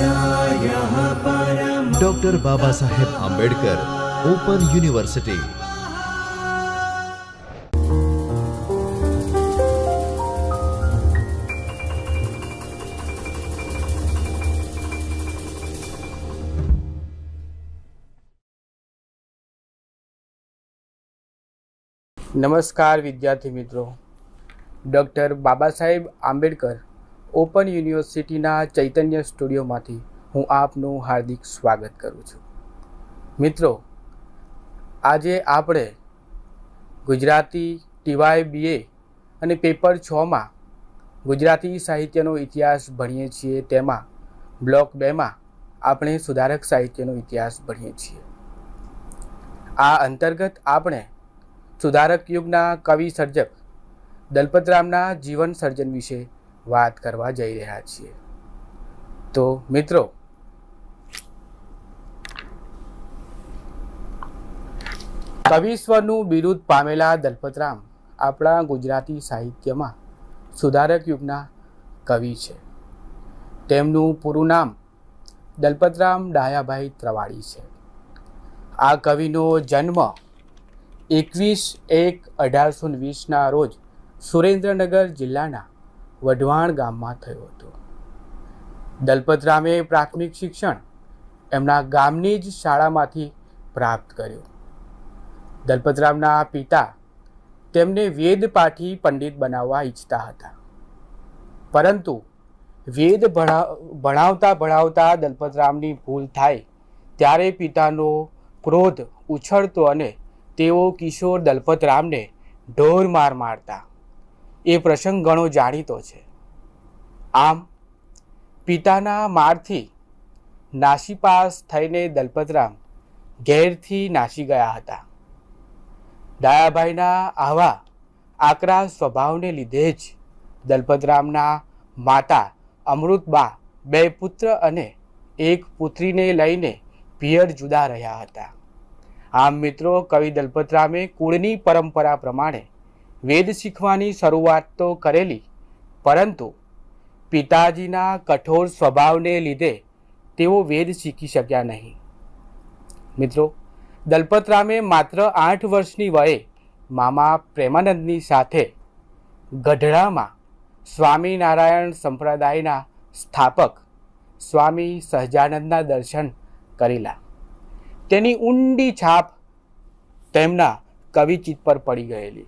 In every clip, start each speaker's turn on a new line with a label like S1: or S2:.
S1: Doctor Baba Saheb Ambedkar open university.
S2: नमस्कार विद्यार्थी मित्रों, डॉक्टर बाबा साहेब आंबेडकर ओपन यूनिवर्सिटीना चैतन्य स्टूडियोमांथी हूँ आपનું हार्दिक स्वागत करूँ છું। મિત્રો, આજે આપણે ગુજરાતી ટીવાય બીએ અને પેપર 6 માં ગુજરાતી સાહિત્યનો ઇતિહાસ ભણીએ છીએ। તેમાં બ્લોક 2 માં આપણે સુધારક સાહિત્યનો ઇતિહાસ ભણીએ છીએ। આ અંતર્ગત આપણે સુધારક યુગના કવિ સર્જક દલપતરામના જીવન સર્જન વિશે વાત કરવા જઈ રહ્યા છીએ। તો મિત્રો, કવિશ્વરનું બિરુદ પામેલા દલપતરામ આપણા ગુજરાતી સાહિત્યમાં સુધારક યુગના કવિ છે। તેમનું પૂરું નામ દલપતરામ ડાયાભાઈ ત્રવાડી છે। આ કવિનો જન્મ 21/1/1820 રોજ સુરેન્દ્રનગર જિલ્લાના વઢવાણ ગામમાં થયો હતો। દલપતરામે પ્રાથમિક શિક્ષણ એમના ગામની જ શાળામાંથી પ્રાપ્ત કર્યું। દલપતરામના પિતા તેમને વેદપાઠી પંડિત બનાવવા ઈચ્છતા હતા, પરંતુ વેદ ભણાવતા દલપતરામની ભૂલ થાય ત્યારે પિતાનો ક્રોધ ઉછળતો અને તેઓ કિશોર દલપતરામને ઢોર માર મારતા। એ પ્રસંગ ઘણો જાણીતો છે। આમ પિતાના મારથી નાસીપાસ થઈને દલપતરામ ઘેરથી નાસી ગયા હતા। ડાયાભાઈના આવા આકરા સ્વભાવને લીધે જ દલપતરામના માતા અમૃતબા 2 પુત્ર અને 1 પુત્રીને લઈને પિયર જુદા રહ્યા હતા। આમ મિત્રો, કવિ દલપતરામે કુળની પરંપરા પ્રમાણે વેદ શીખવાની શરૂઆત તો કરેલી, પરંતુ પિતાજીના કઠોર સ્વભાવને લીધે તેઓ વેદ શીખી શક્યા નહીં। મિત્રો, દલપતરામે માત્ર 8 વર્ષની વયે મામા પ્રેમાનંદની સાથે ગઢડામાં સ્વામિનારાયણ સંપ્રદાયના સ્થાપક સ્વામી સહજાનંદના દર્શન કરેલા। તેની ઊંડી છાપ તેમના કવિચિત પર પડી ગયેલી।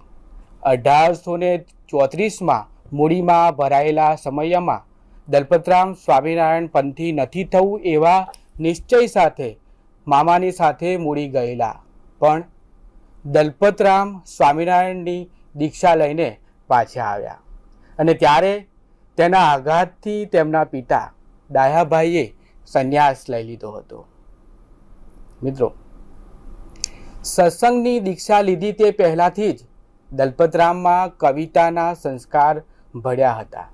S2: 1834માં મૂડીમાં ભરાયેલા સમયમાં દલપતરામ સ્વામિનારાયણ પંથી નથી થવું એવા નિશ્ચય સાથે મામાની સાથે મૂડી ગયેલા, પણ દલપતરામ સ્વામિનારાયણની દીક્ષા લઈને પાછા આવ્યા અને ત્યારે તેના આઘાતથી તેમના પિતા ડાયાભાઈએ સંન્યાસ લઈ લીધો હતો। મિત્રો, સત્સંગની દીક્ષા લીધી તે પહેલાંથી જ દલપતરામમાં કવિતાના સંસ્કાર ભળ્યા હતા।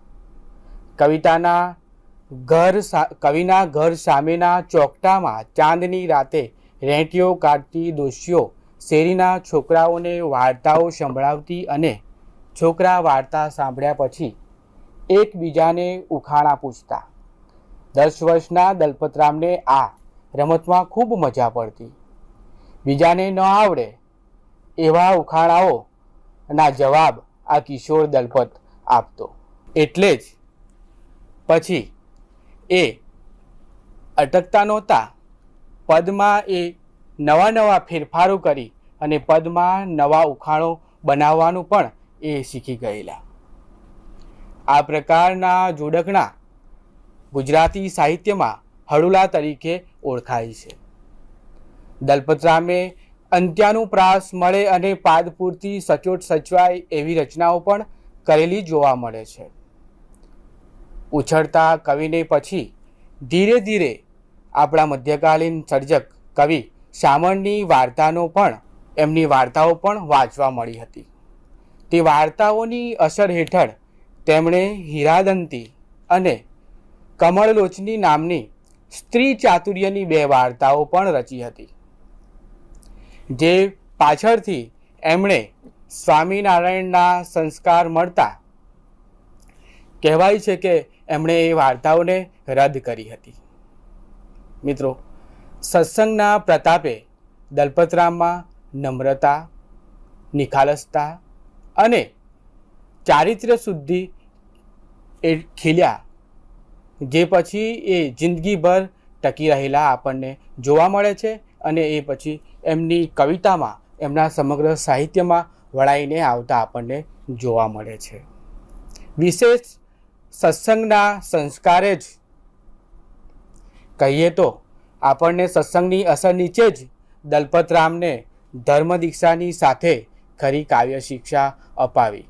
S2: કવિના ઘર સામેના ચોકટામાં ચાંદની રાતે રેંટીઓ કાઢતી દોશીઓ શેરીના છોકરાઓને વાર્તાઓ સંભળાવતી અને છોકરા વાર્તા સાંભળ્યા પછી એકબીજાને ઉખાણા પૂછતા। 10 વર્ષના દલપતરામને આ રમતમાં ખૂબ મજા પડતી। બીજાને ન આવડે એવા ઉખાણાઓના જવાબ આ કિશોર દલપત આપતો। એટલે જ પછી એ અટકતા નહોતા। પદમાં એ નવા ફેરફારો કરી અને પદમાં નવા ઉખાણો બનાવવાનું પણ એ શીખી ગયેલા। આ પ્રકારના જોડકણા ગુજરાતી સાહિત્યમાં હળુલા તરીકે ઓળખાય છે। દલપતરામે અંત્યાનુપ્રાસ મળે અને પાદ પૂરતી સચોટ સચવાય એવી રચનાઓ પણ કરેલી જોવા મળે છે। ઉછળતા કવિને પછી ધીરે ધીરે આપણા મધ્યકાલીન સર્જક કવિ શામળની એમની વાર્તાઓ પણ વાંચવા મળી હતી। તે વાર્તાઓની અસર હેઠળ તેમણે હીરાદંતી અને કમળલોચની નામની સ્ત્રી ચાતુર્યની 2 વાર્તાઓ પણ રચી હતી, જે પાછળથી એમણે સ્વામિનારાયણના સંસ્કાર મળતા કહેવાય છે કે એમણે એ વાર્તાઓને રદ કરી હતી। મિત્રો, સત્સંગના પ્રતાપે દલપતરામમાં નમ્રતા, નિખાલસતા અને ચારિત્ર્ય શુદ્ધિ એ ખીલ્યા, જે પછી એ જિંદગીભર ટકી રહેલા આપણને જોવા મળે છે અને એ પછી એમની કવિતામાં, એમના સમગ્ર સાહિત્યમાં વળાઈને આવતા આપણને જોવા મળે છે. વિશેષ સત્સંગના સંસ્કારે જ કહીએ તો આપણને સત્સંગની અસર નીચે જ દલપતરામને ધર્મ દીક્ષાની સાથે ખરી કાવ્ય શિક્ષા અપાવી.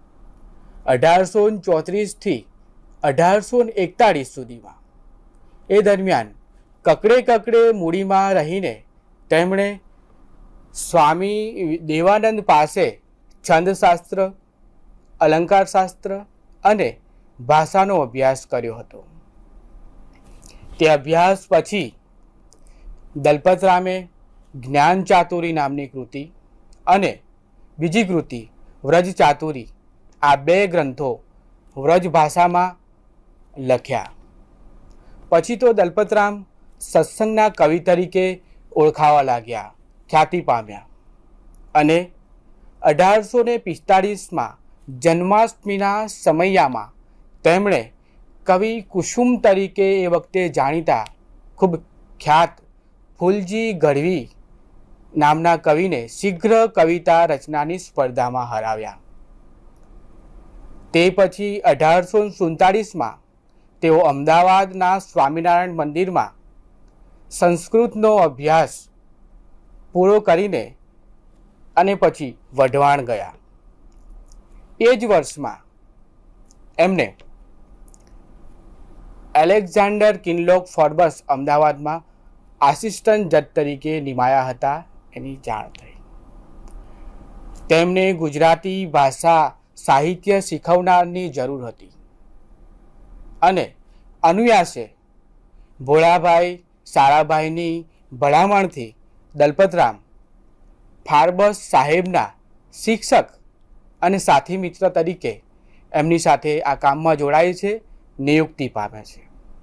S2: 1834થી 1841 સુધીમાં એ દરમિયાન કકડે મૂડીમાં રહીને તેમણે સ્વામી દેવાનંદ પાસે છંદશાસ્ત્ર, અલંકારશાસ્ત્ર અને ભાષાનો અભ્યાસ કર્યો હતો. તે અભ્યાસ પછી દલપતરામે જ્ઞાન ચાતુરી નામની કૃતિ અને બીજી કૃતિ વ્રજ ચાતુરી, આ 2 ગ્રંથો વ્રજ ભાષામાં લખ્યા. પછી તો દલપતરામ સત્સંગના કવિ તરીકે ઓળખાવા લાગ્યા, ખ્યાતિ પામ્યા અને 1845માં જન્માષ્ટમીના સમયમાં તેમણે કવિ કુસુમ તરીકે એ વખતે જાણીતા ખૂબ ખ્યાત ફૂલજી ગઢવી નામના કવિને શીઘ્ર કવિતા રચનાની સ્પર્ધામાં હરાવ્યા. તે પછી 1847માં તેઓ અમદાવાદના સ્વામિનારાયણ મંદિરમાં સંસ્કૃતનો અભ્યાસ પૂરો કરીને અને પછી વઢવાણ ગયા. એ જ વર્ષમાં એમને એલેક્ઝાન્ડર કિનલોક ફોર્બસ અમદાવાદમાં આસિસ્ટન્ટ જજ તરીકે નિમાયા હતા એની જાણ થઈ. તેમને ગુજરાતી ભાષા સાહિત્ય શીખવનારની જરૂર હતી અને અનુયાસે ભોળાભાઈ સારાભાઈની ભલામણથી દલપતરામ ફાર્બસ સાહેબના શિક્ષક અને સાથી મિત્ર તરીકે એમની સાથે આ કામમાં જોડાય છે, નિયુક્તિ પામે છે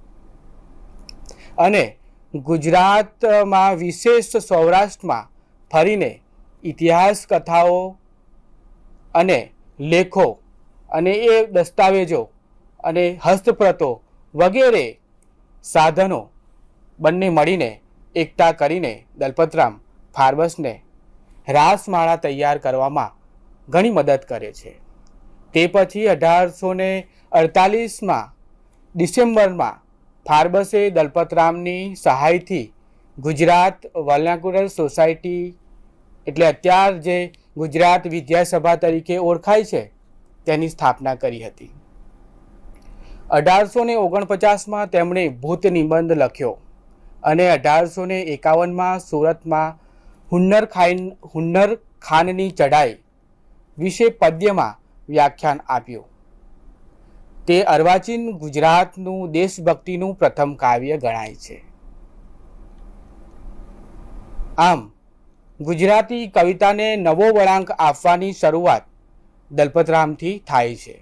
S2: અને ગુજરાતમાં વિશેષ સૌરાષ્ટ્રમાં ફરીને ઇતિહાસ કથાઓ અને લેખો અને એ દસ્તાવેજો અને હસ્તપ્રતો વગેરે સાધનો બંને મળીને એકઠા કરીને દલપતરામ ફાર્બસને રાસમાળા તૈયાર કરવામાં ઘણી મદદ કરે છે. તે પછી 1848માં ડિસેમ્બરમાં ફાર્બસે દલપતરામની સહાયથી ગુજરાત વર્નાક્યુલર સોસાયટી, એટલે અત્યાર જે ગુજરાત વિદ્યાસભા તરીકે ઓળખાય છે, તેની સ્થાપના કરી હતી. 1849માં તેમણે ભૂત નિબંધ લખ્યો અને 1851માં સુરતમાં હુન્નર ખાનની ચઢાઈ વિશે પદ્યમાં વ્યાખ્યાન આપ્યું. તે અર્વાચીન ગુજરાતનું દેશભક્તિનું પ્રથમ કાવ્ય ગણાય છે. આમ ગુજરાતી કવિતાને નવો વળાંક આપવાની શરૂઆત દલપતરામથી થાય છે.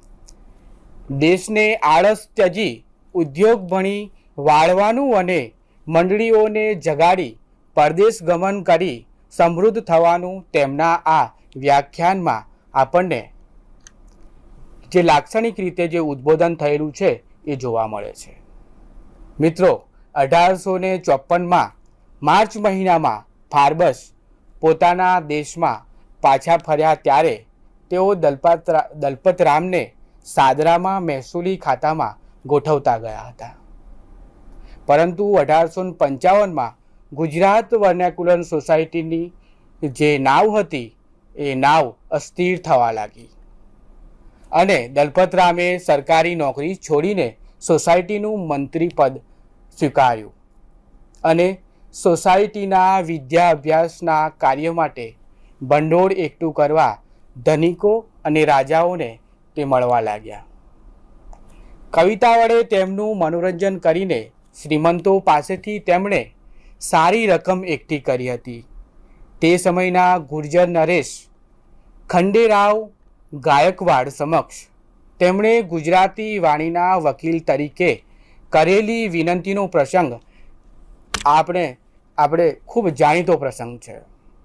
S2: દેશને આળસ ત્યજી ઉદ્યોગ ભણી વાળવાનું અને મંડળીઓને જગાડી પરદેશ ગમન કરી સમૃદ્ધ થવાનું તેમના આ વ્યાખ્યાનમાં આપણને જે લાક્ષણિક રીતે જે ઉદ્બોધન થયેલું છે એ જોવા મળે છે. મિત્રો, 1854માં માર્ચ મહિનામાં ફાર્બસ પોતાના દેશમાં પાછા ફર્યા ત્યારે તેઓ દલપતરામને સાદરામાં મહેસૂલી ખાતામાં ગોઠવતા ગયા હતા. પરંતુ 1855માં ગુજરાત વર્નાક્યુલર સોસાયટીની જે નાવ હતી એ નાવ અસ્થિર થવા લાગી અને દલપતરામે સરકારી નોકરી છોડીને સોસાયટીનું મંત્રી પદ સ્વીકાર્યું અને સોસાયટીના વિદ્યા અભ્યાસના કાર્ય માટે ભંડોળ એકઠું કરવા ધનિકો અને રાજાઓને તે મળવા લાગ્યા. કવિતા વડે તેમનું મનોરંજન કરીને શ્રીમંતો પાસેથી તેમણે સારી રકમ એકઠી કરી હતી. તે સમયના ગુર્જર નરેશ ખંડેરાવ ગાયકવાડ સમક્ષ તેમણે ગુજરાતી વાણીના વકીલ તરીકે કરેલી વિનંતીનો પ્રસંગ આપણે ખૂબ જાણીતો પ્રસંગ છે.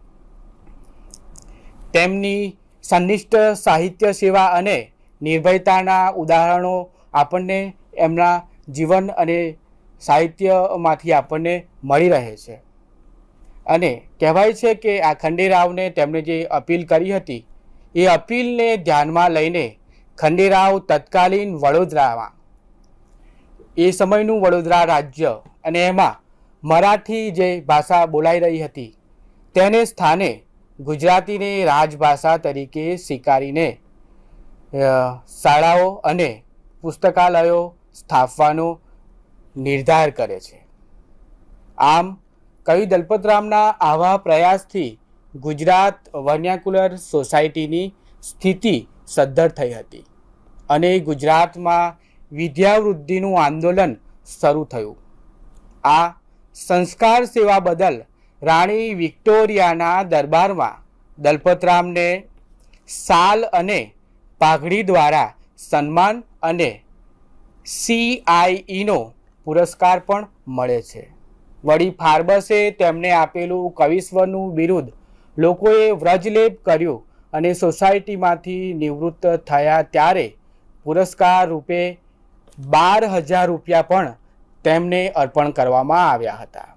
S2: તેમની સંનિષ્ઠ સાહિત્ય સેવા અને નિર્ભયતાના ઉદાહરણો આપણને એમના જીવન અને સાહિત્યમાંથી આપણને મળી રહે છે. અને કહેવાય છે કે આ ખંડેરાવને તેમણે જે અપીલ કરી હતી એ અપીલને ધ્યાનમાં લઈને ખંડેરાવ તત્કાલીન વડોદરામાં, એ સમયનું વડોદરા રાજ્ય અને એમાં મરાઠી જે ભાષા બોલાઈ રહી હતી તેને સ્થાને ગુજરાતીને રાજભાષા તરીકે સ્વીકારીને શાળાઓ અને પુસ્તકાલયો સ્થાપવાનો નિર્ધાર કરે છે. આમ કવિ દલપતરામના આવા પ્રયાસથી ગુજરાત વર્નાક્યુલર સોસાયટીની સ્થિતિ સદ્ધર થઈ હતી અને ગુજરાતમાં વિદ્યાવૃદ્ધિનું આંદોલન શરૂ થયું. આ સંસ્કાર સેવા બદલ રાણી વિક્ટોરિયાના દરબારમાં દલપતરામને શાલ અને પાઘડી દ્વારા સન્માન અને CIEનો પુરસ્કાર પણ મળે છે. વળી ફાર્બસે તેમને આપેલું કવિશ્વરનું બિરુદ લોકોએ વ્રજલેપ કર્યું અને સોસાયટીમાંથી નિવૃત્ત થયા ત્યારે પુરસ્કાર રૂપે 12,000 રૂપિયા પણ તેમને અર્પણ કરવામાં આવ્યા હતા.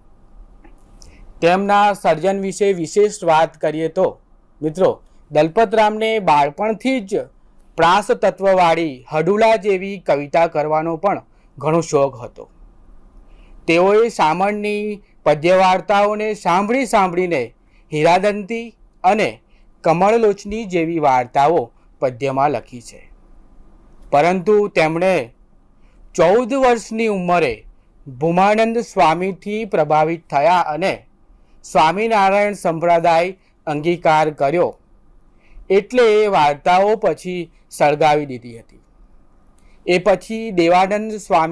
S2: તેમના સર્જન વિશે વિશેષ વાત કરીએ તો મિત્રો, દલપતરામને બાળપણથી જ પ્રાસ તત્વવાળી હડુલા જેવી કવિતા કરવાનો પણ ઘણો શોખ હતો. તેઓએ શામળની પદ્ય વાર્તાઓને સાંભળીને હીરાદંતી અને કમળલોચની જેવી વાર્તાઓ પદ્યમાં લખી છે. પરંતુ તેમણે 14 વર્ષની ઉંમરે ભૂમાનંદ સ્વામીથી પ્રભાવિત થયા અને સ્વામિનારાયણ સંપ્રદાય અંગીકાર કર્યો એટલે એ વાર્તાઓ પછી સળગાવી દીધી હતી. એ પછી દેવાનંદ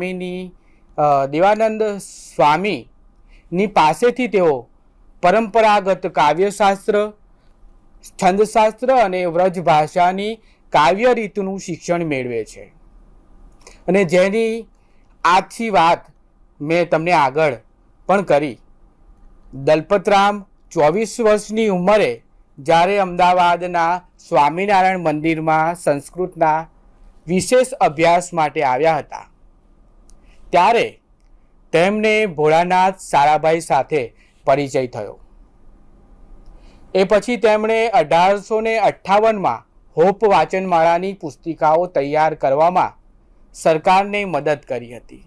S2: સ્વામીની પાસેથી તેઓ પરંપરાગત કાવ્યશાસ્ત્ર, છંદશાસ્ત્ર અને વ્રજ ભાષાની કાવ્ય રીતનું શિક્ષણ મેળવે છે. અને જેની આછી વાત મેં તમને આગળ પણ કરી. દલપતરામ 24 વર્ષની ઉંમરે જ્યારે અમદાવાદના સ્વામિનારાયણ મંદિરમાં સંસ્કૃતના વિશેષ અભ્યાસ માટે આવ્યા હતા ત્યારે તેમને ભોળાનાથ સારાભાઈ સાથે પરિચય થયો. એ પછી તેમણે 1858માં હોપ વાચનમાળાની પુસ્તિકાઓ તૈયાર કરવામાં સરકારને મદદ કરી હતી.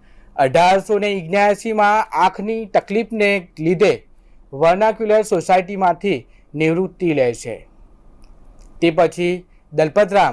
S2: 1879માં આંખની તકલીફને લીધે વર્નાક્યુલર સોસાયટીમાંથી નિવૃત્તિ લે છે. તે પછી દલપતરામ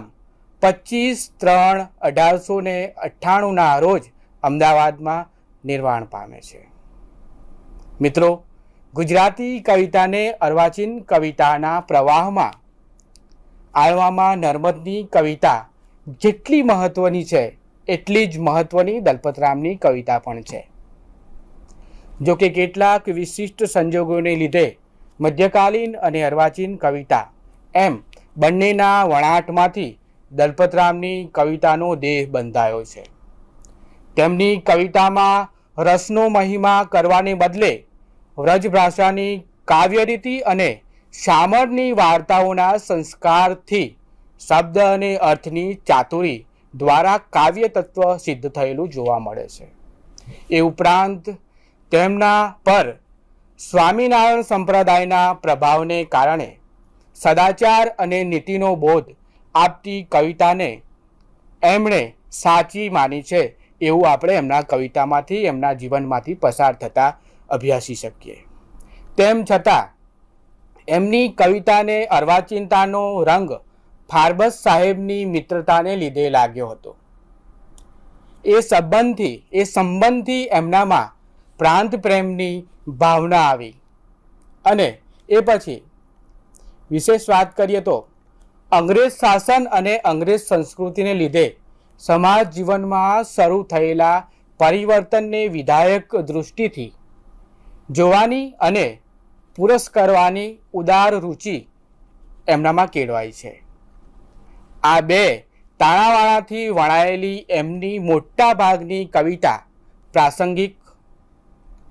S2: 25/3/1898ના રોજ અમદાવાદમાં નિર્વાણ પામે છે. મિત્રો, ગુજરાતી કવિતાને અર્વાચીન કવિતાના પ્રવાહમાં આળવામાં નર્મદની કવિતા જેટલી મહત્ત્વની છે એટલી જ મહત્ત્વની દલપતરામની કવિતા પણ છે. જો કે કેટલાક વિશિષ્ટ સંજોગોને લીધે મધ્યકાલીન અને અર્વાચીન કવિતા એમ બંનેના વણાટમાંથી દલપતરામની કવિતાનો દેહ બંધાયો છે. તેમની કવિતામાં રસનો મહિમા કરવાને બદલે વ્રજભાષાની કાવ્યરીતિ અને શામળની વાર્તાઓના સંસ્કારથી શબ્દ અને અર્થની ચાતુરી દ્વારા કાવ્ય તત્વ સિદ્ધ થયેલું જોવા મળે છે. એ ઉપરાંત તેમના પર સ્વામિનારાયણ સંપ્રદાયના પ્રભાવને કારણે સદાચાર અને નીતિનો બોધ આપતી કવિતાને એમણે સાચી માની છે એવું આપણે એમના કવિતામાંથી, એમના જીવનમાંથી પસાર થતાં અભ્યાસી શકીએ. તેમ છતાં એમની કવિતાને અર્વાચીનતાનો રંગ ફાર્બસ સાહેબની મિત્રતાને લીધે લાગ્યો હતો. એ સંબંધથી એમનામાં પ્રાંત પ્રેમની ભાવના આવી. અને એ પછી વિશેષ વાત કરીએ તો અંગ્રેજ શાસન અને અંગ્રેજ સંસ્કૃતિને લીધે સમાજ જીવનમાં શરૂ થયેલા પરિવર્તનને વિધાયક દૃષ્ટિથી જોવાની અને પુરસ્કારવાની ઉદાર રુચિ એમનામાં કેળવાઈ છે. આ બે તાણાવાણાથી વણાયેલી એમની મોટા ભાગની કવિતા પ્રાસંગિક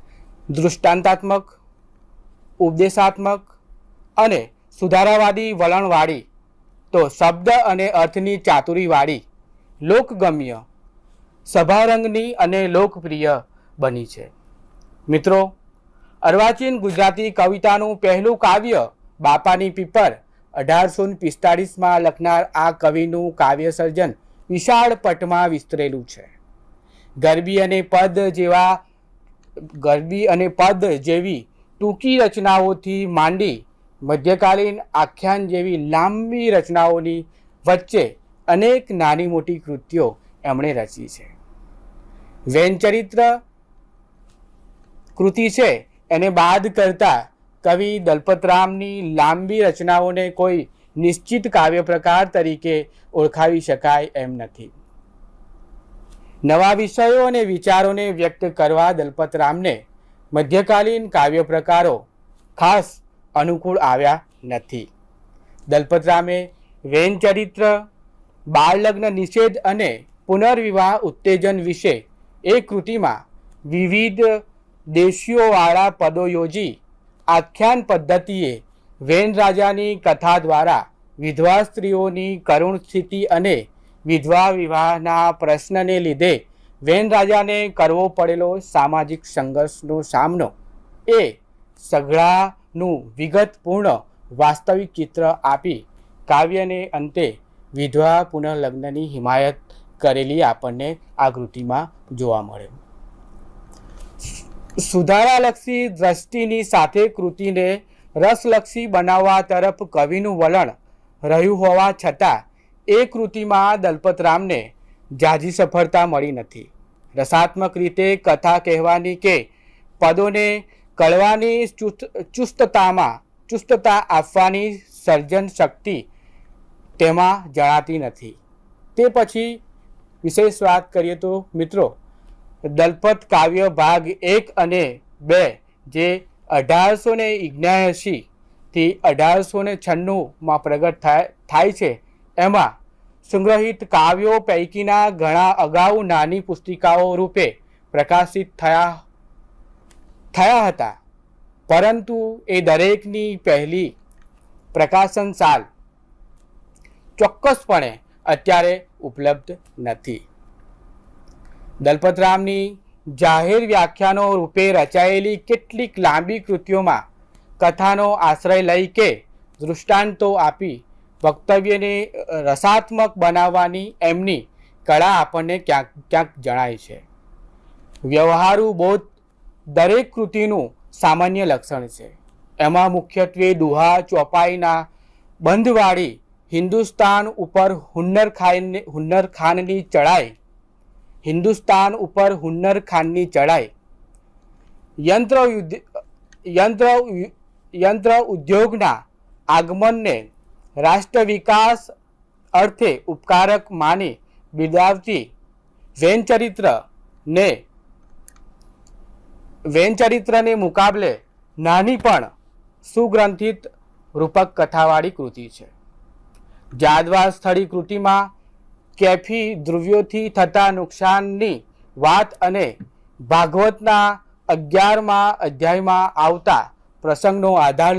S2: દૃષ્ટાંતાત્મક, ઉપદેશાત્મક અને સુધારાવાદી વલણવાળી, તો શબ્દ અને અર્થની ચાતુરીવાળી, લોકગમ્ય, સભારંગની અને લોકપ્રિય બની છે. મિત્રો, અર્વાચીન ગુજરાતી કવિતાનું પહેલું કાવ્ય બાપાની પીપર 1845માં લખનાર આ કવિનું કાવ્ય સર્જન વિશાળ પટમાં વિસ્તરેલું છે. ગરબી અને પદ જેવી ટૂંકી રચનાઓથી માંડી મધ્યકાલીન આખ્યાન જેવી લાંબી રચનાઓની વચ્ચે અનેક નાની મોટી કૃતિઓ એમણે રચી છે. વેનચરિત્ર કૃતિ છે એને બાદ કરતા કવિ દલપતરામની લાંબી રચનાઓને કોઈ નિશ્ચિત કાવ્ય પ્રકાર તરીકે ઓળખાવી શકાય એમ નથી. નવા વિષયો અને વિચારોને વ્યક્ત કરવા દલપતરામને મધ્યકાલીન કાવ્ય પ્રકારો ખાસ અનુકૂળ આવ્યા નથી. દલપતરામે વેનચરિત્ર, બાળલગ્ન નિષેધ અને પુનર્વિવાહ ઉત્તેજન વિશે એ કૃતિમાં વિવિધ દેશીઓવાળા પદો યોજી આખ્યાન પદ્ધતિએ વેન રાજાની કથા દ્વારા વિધવા સ્ત્રીઓની કરુણ સ્થિતિ અને વિધવા વિવાહના પ્રશ્નને લીધે વેન રાજાને કરવો પડેલો સામાજિક સંઘર્ષનો સામનો એ સઘળાનું વિગતપૂર્ણ વાસ્તવિક ચિત્ર આપી કાવ્યને અંતે વિધવા પુનર્લગ્નની હિમાયત કરેલી આપણને આ કૃતિમાં જોવા મળે. સુધારાલક્ષી દ્રષ્ટિની સાથે કૃતિને રસલક્ષી બનાવવા તરફ કવિનું વલણ રહ્યું હોવા છતાં એ કૃતિમાં દલપતરામને ઝાઝી સફળતા મળી નથી. રસાત્મક રીતે કથા કહેવાની કે પદોને કળવાની ચુસ્તતા આપવાની સર્જન શક્તિ તેમાં જણાતી નથી. તે પછી વિશેષ વાત કરીએ તો મિત્રો, દલપત કાવ્ય ભાગ 1 અને 2 જે 1879 થી 1896માં પ્રગટ થાય છે, એમાં સંગ્રહિત કાવ્યો પૈકીના ઘણા અગાઉ નાની પુસ્તિકાઓ રૂપે પ્રકાશિત થયા હતા, પરંતુ એ દરેકની પહેલી પ્રકાશન સાલ ચોક્કસપણે અત્યારે ઉપલબ્ધ નથી. દલપતરામની જાહેર વ્યાખ્યાનો રૂપે રચાયેલી કેટલીક લાંબી કૃતિઓમાં કથાનો આશ્રય લઈ કે દૃષ્ટાંતો આપી વક્તવ્યને રસાત્મક બનાવવાની એમની કળા આપણને ક્યાંક ક્યાંક જણાય છે. વ્યવહારુ બોધ દરેક કૃતિનું સામાન્ય લક્ષણ છે. એમાં મુખ્યત્વે દુહા ચોપાઈના બંધવાળી હિન્દુસ્તાન ઉપર હુન્નર ખાનની ચડાઈ, યંત્ર ઉદ્યોગના આગમનને રાષ્ટ્ર વિકાસ અર્થે ઉપકારક માની બિરદાવતી વેનચરિત્રને મુકાબલે નાની પણ સુગ્રંથિત રૂપક કથાવાળી કૃતિ છે. જાદવા સ્થળી કૃતિમાં કેફી દ્રવ્યોથી થતા નુકસાનની વાત અને ભાગવતના 11મા અધ્યાયમાં આવતા પ્રસંગનો આધાર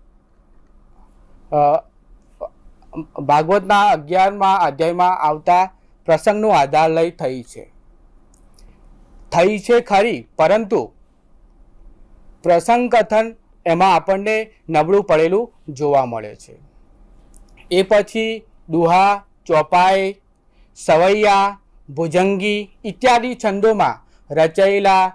S2: લઈ થઈ છે ખરી, પરંતુ પ્રસંગ કથન એમાં આપણને નબળું પડેલું જોવા મળે છે. એ પછી દુહા, ચોપાઈ, સવૈયા, ભુજંગી ઇત્યાદિ છંદોમાં રચાયેલા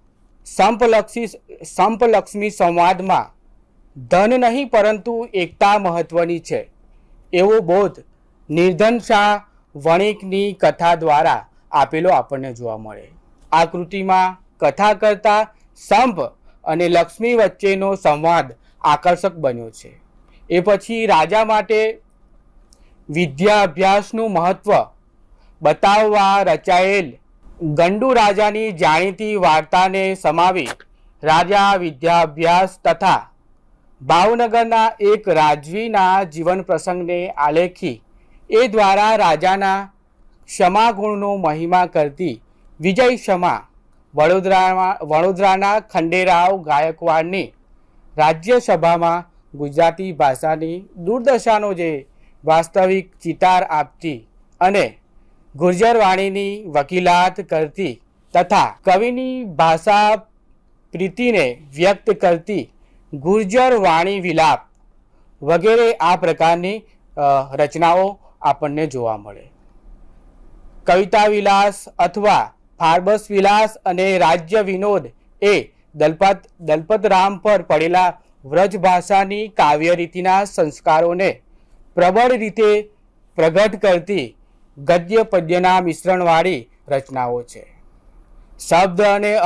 S2: સંપલક્ષ્મી સંવાદમાં ધન નહીં પરંતુ એકતા મહત્વની છે એવો બોધ નિર્ધન શાહ વણિકની કથા દ્વારા આપેલો આપણને જોવા મળે. આ કૃતિમાં કથા કરતા સંપ અને લક્ષ્મી વચ્ચેનો સંવાદ આકર્ષક બન્યો છે. એ પછી રાજા માટે વિદ્યા અભ્યાસનું મહત્વ બતાવવા રચાયેલ ગંડુ રાજાની જાણીતી વાર્તાને સમાવી રાજા વિદ્યાભ્યાસ તથા ભાવનગરના એક રાજવીના જીવન પ્રસંગને આલેખી એ દ્વારા રાજાના ક્ષમા ગુણનો મહિમા કરતી વિજય ક્ષમા વડોદરાના ખંડેરાવ ગાયકવાડની રાજ્યસભામાં ગુજરાતી ભાષાની દુર્દશાનો જે વાસ્તવિક ચિતાર આપતી અને ગુર્જર વાણીની વકીલાત કરતી તથા કવિની ભાષા પ્રીતિને વ્યક્ત કરતી ગુર્જર વાણી વિલાપ વગેરે આ પ્રકારની રચનાઓ આપણને જોવા મળે. કવિતા વિલાસ અથવા ફાર્બસ વિલાસ અને રાજ્ય વિનોદ એ દલપતરામ પર પડેલા વ્રજ ભાષાની કાવ્ય રીતિના સંસ્કારોને પ્રબળ રીતે પ્રગટ કરતી ગદ્ય પદ્યના મિશ્રણવાળી રચનાઓ છે. શબ્દ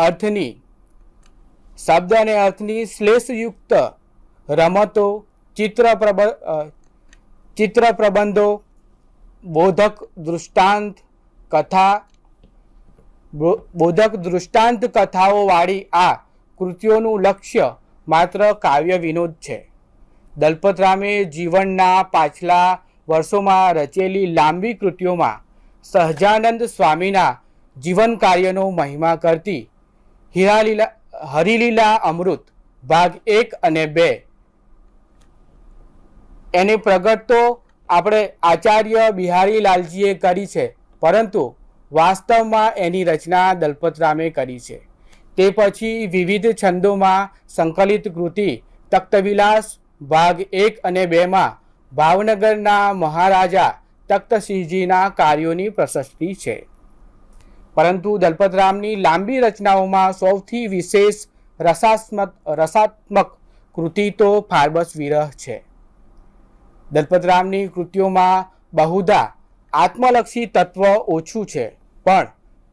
S2: અને અર્થની શ્લેષયુક્ત રમતો, ચિત્ર પ્રબંધો, બોધક દૃષ્ટાંત કથાઓ વાળી આ કૃતિઓનું લક્ષ્ય માત્ર કાવ્ય વિનોદ છે. દલપતરામે જીવનના પાછલા વર્ષોમાં રચેલી લાંબી કૃતિઓમાં સહજાનંદ સ્વામીના જીવન કાર્યનો મહિમા કરતી હરિલીલા અમૃત ભાગ 1 અને 2 એને પ્રગટ તો આપણે આચાર્ય બિહારીલાલજીએ કરી છે, પરંતુ વાસ્તવમાં એની રચના દલપતરામે કરી છે. તે પછી વિવિધ છંદોમાં સંકલિત કૃતિ તખ્તવિલાસ ભાગ 1 અને 2માં ભાવનગરના મહારાજા તખ્તસિંહજીના કાર્યોની પ્રશસ્તિ છે. પરંતુ દલપતરામની લાંબી રચનાઓમાં સૌથી વિશેષ રસાત્મક કૃતિ તો ફાર્બસ વિરહ છે. દલપતરામની કૃતિઓમાં બહુધા આત્મલક્ષી તત્વ ઓછું છે, પણ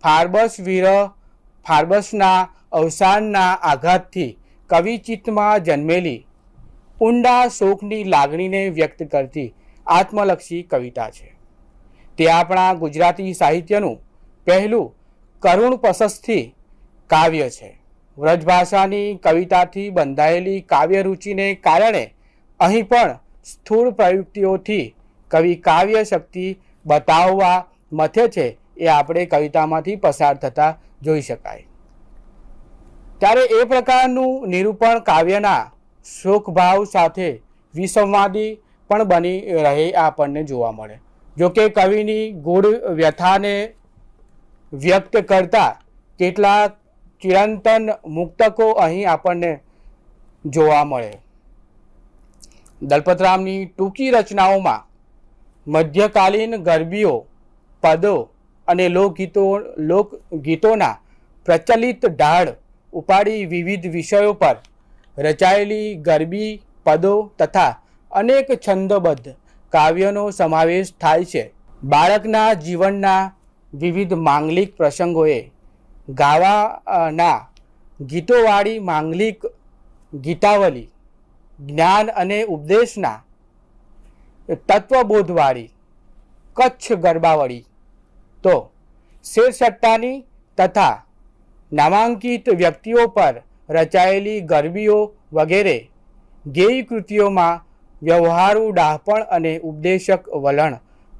S2: ફાર્બસના અવસાનના આઘાતથી કવિચિત્તમાં જન્મેલી ઊંડા શોકની લાગણીને વ્યક્ત કરતી આત્મલક્ષી કવિતા છે. તે આપણા ગુજરાતી સાહિત્યનું પહેલું કરુણ પ્રશસ્તિ કાવ્ય છે. વ્રજભાષાની કવિતાથી બંધાયેલી કાવ્યરુચિને કારણે અહીં પણ સ્થૂળ પ્રયુક્તિઓથી કવિ કાવ્ય શક્તિ બતાવવા મથે છે એ આપણે કવિતામાંથી પસાર થતા જોઈ શકાય. ત્યારે એ પ્રકારનું નિરૂપણ કાવ્યના શોકભાવ સાથે વિસંવાદી પણ બની રહે આપણને જોવા મળે. જોકે કવિની ગૂઢ વ્યથાને વ્યક્ત કરતા કેટલાક ચિરંતન મુક્તકો અહીં આપણને જોવા મળે. દલપતરામની ટૂંકી રચનાઓમાં મધ્યકાલીન ગરબીઓ, પદો અને લોકગીતોના પ્રચલિત ઢાળ ઉપાડી વિવિધ વિષયો પર રચાયેલી ગરબી પદો તથા અનેક છંદબદ્ધ કાવ્યનો સમાવેશ થાય છે. બાળકના જીવનના વિવિધ માંગલિક પ્રસંગોએ ગાવાના ગીતોવાળી માંગલિક ગીતાવલી, જ્ઞાન અને ઉપદેશના તત્વબોધવાળી કચ્છ ગરબાવળી, તો શેરસટ્ટાની તથા નામાંકિત વ્યક્તિઓ પર રચાયેલી ગરબીઓ વગેરે ગેય કૃતિઓમાં વ્યવહારુ ડાહપણ અને ઉપદેશક વલણ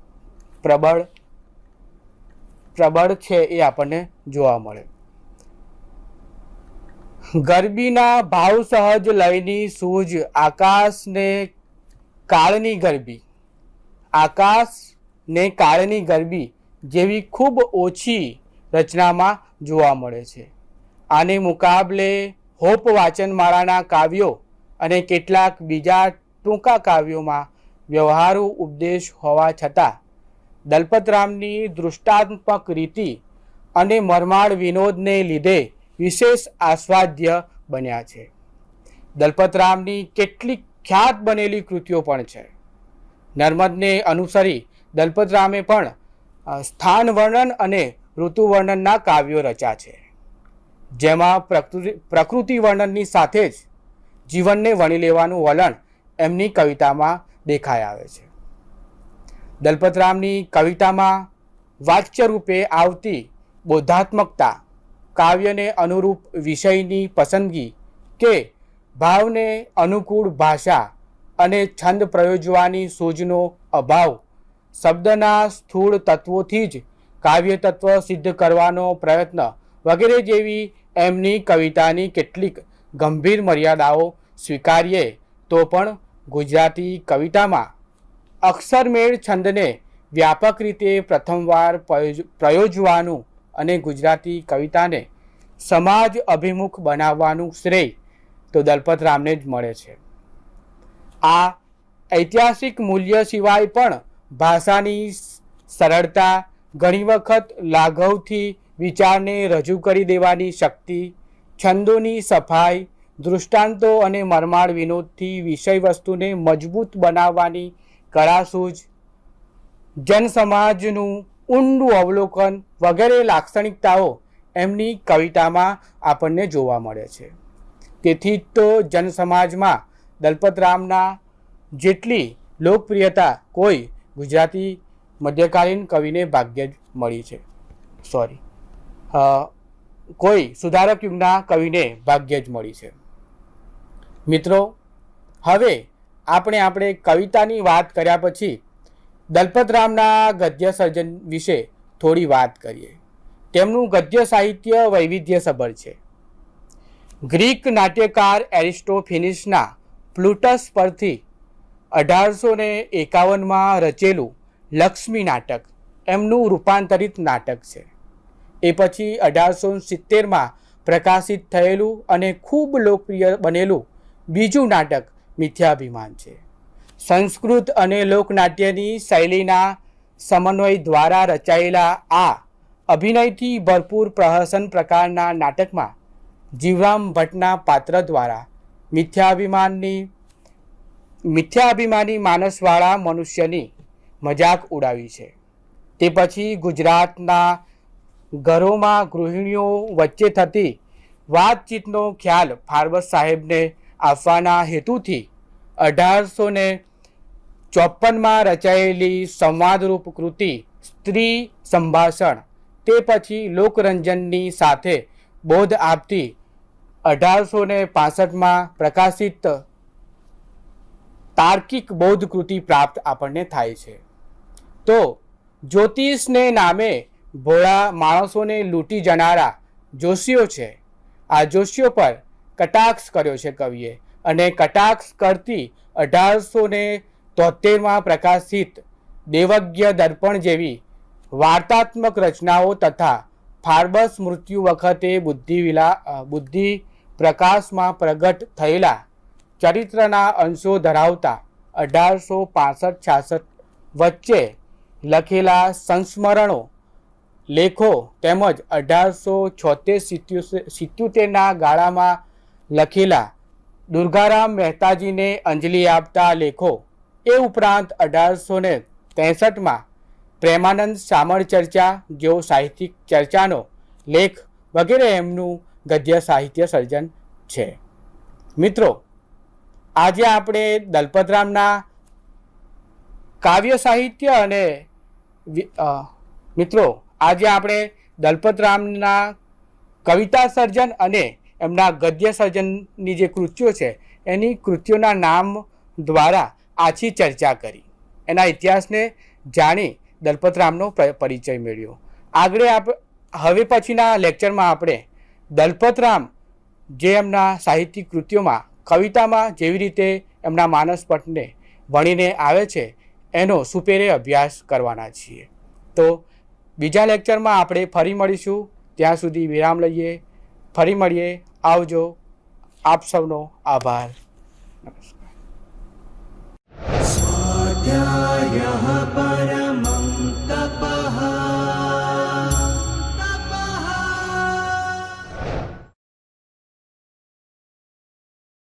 S2: પ્રબળ છે એ આપણને જોવા મળે. ગરબીના ભાવ સહજ લયની સૂઝ આકાશને કાળની ગરબી જેવી ખૂબ ઓછી રચનામાં જોવા મળે છે. આને મુકાબલે હોપ વાચનમાળાના કાવ્યો અને કેટલાક બીજા ટૂંકા કાવ્યોમાં વ્યવહારુ ઉપદેશ હોવા છતાં દલપતરામની દૃષ્ટાત્મક રીતિ અને મરમાળ વિનોદને લીધે વિશેષ આસ્વાદ્ય બન્યા છે. દલપતરામની કેટલીક ખ્યાત બનેલી કૃતિઓ પણ છે. નર્મદને અનુસરી દલપતરામે પણ સ્થાન વર્ણન અને ઋતુ વર્ણનના કાવ્યો રચ્યા છે, જેમાં પ્રકૃતિ વર્ણનની સાથે જ જીવનને વણી લેવાનું વલણ એમની કવિતામાં દેખાઈ આવે છે. દલપતરામની કવિતામાં વાચ્ય રૂપે આવતી બોધાત્મકતા, કાવ્યને અનુરૂપ વિષયની પસંદગી કે ભાવને અનુકૂળ ભાષા અને છંદ પ્રયોજવાની સૂઝનો અભાવ, શબ્દના સ્થૂળ તત્વોથી જ કાવ્ય તત્વ સિદ્ધ કરવાનો પ્રયત્ન વગેરે જેવી એમની કવિતાની કેટલીક ગંભીર મર્યાદાઓ સ્વીકારીએ તો પણ ગુજરાતી કવિતામાં અક્ષરમેળ છંદને વ્યાપક રીતે પ્રથમવાર પ્રયોજવાનું અને ગુજરાતી કવિતાને સમાજ અભિમુખ બનાવવાનું શ્રેય તો દલપતરામને જ મળે છે. આ ઐતિહાસિક મૂલ્ય સિવાય પણ ભાષાની સરળતા, ઘણી વખત લાઘવથી વિચારને રજૂ કરી દેવાની શક્તિ, છંદોની સફાઈ, દૃષ્ટાંતો અને મરમાળ વિનોદથી વિષય વસ્તુને મજબૂત બનાવવાની કળાસૂઝ, જનસમાજનું ઊંડું અવલોકન વગેરે લાક્ષણિકતાઓ એમની કવિતામાં આપણને જોવા મળે છે. તેથી તો જનસમાજમાં દલપતરામના જેટલી લોકપ્રિયતા કોઈ ગુજરાતી મધ્યકાલીન કવિને ભાગ્યે જ મળી છે. કોઈ સુધારક યુગના કવિને ભાગ્યે જ મળી છે. મિત્રો, હવે આપણે કવિતાની વાત કર્યા પછી દલપતરામના ગદ્ય સર્જન વિશે થોડી વાત કરીએ. તેમનું ગદ્ય સાહિત્ય વૈવિધ્યસભર છે. ગ્રીક નાટ્યકાર એરિસ્ટોફેનિસના પ્લુટસ પરથી 1851માં રચેલું લક્ષ્મી નાટક એમનું રૂપાંતરિત નાટક છે. એ પછી 1870માં પ્રકાશિત થયેલું અને ખૂબ લોકપ્રિય બનેલું બીજું નાટક મિથ્યાભિમાન છે. સંસ્કૃત અને લોકનાટ્યની શૈલીના સમન્વય દ્વારા રચાયેલા આ અભિનયથી ભરપૂર પ્રહસન પ્રકારના નાટકમાં જીવરામ ભટ્ટના પાત્ર દ્વારા મિથ્યાભિમાની માનસવાળા મનુષ્યની મજાક ઉડાવી છે. તે પછી ગુજરાતના ઘરોમાં ગૃહિણીઓ વચ્ચે થતી વાતચીતનો ખ્યાલ ફાર્બસ સાહેબને આપવાના હેતુથી 1854માં રચાયેલી સંવાદરૂપ કૃતિ સ્ત્રી સંભાષણ, તે પછી લોકરંજનની સાથે બોધ આપતી 1865માં પ્રકાશિત તાર્કિક બોધ કૃતિ પ્રાપ્ત આપણને થાય છે. તો જ્યોતિષને નામે ભોળા માણસોને લૂંટી જનારા જોશીઓ છે. આ જોશીઓ પર કટાક્ષ કર્યો છે કવિએ, અને કટાક્ષ કરતી 1873માં પ્રકાશિત દેવજ્ઞ દર્પણ જેવી વાર્તાત્મક રચનાઓ તથા ફાર્બસ મૃત્યુ વખતે બુદ્ધિ પ્રકાશમાં પ્રગટ થયેલા ચરિત્રના અંશો ધરાવતા 1865-66 વચ્ચે લખેલા સંસ્મરણો લેખો તેમજ 1876-77ના ગાળામાં લખેલા દુર્ગારામ મહેતાજીને અંજલિ આપતા લેખો, એ ઉપરાંત 1863માં પ્રેમાનંદ શામળ ચર્ચા જેવો સાહિત્યિક ચર્ચાનો લેખ વગેરે એમનું ગદ્ય સાહિત્ય સર્જન છે. મિત્રો, આજે આપણે દલપતરામના કાવ્ય સાહિત્ય અને દલપતરામના કવિતા સર્જન અને એમના ગદ્ય સર્જનની જે કૃતિઓ છે એની કૃતિઓના નામ દ્વારા આછી ચર્ચા કરી, એના ઇતિહાસને જાણી દલપતરામનો પરિચય મેળવ્યો. હવે પછીના લેક્ચરમાં આપણે દલપતરામ જે એમના સાહિત્યિક કૃતિઓમાં કવિતામાં જેવી રીતે એમના માનસપટને વણીને આવે છે એનો સુપેરે અભ્યાસ કરવાના છીએ. તો બીજા લેક્ચરમાં આપણે ફરી મળીશું. ત્યાં સુધી વિરામ લઈએ. ફરી મળીએ. આવજો. આપ સૌનો આભાર. નમસ્કાર.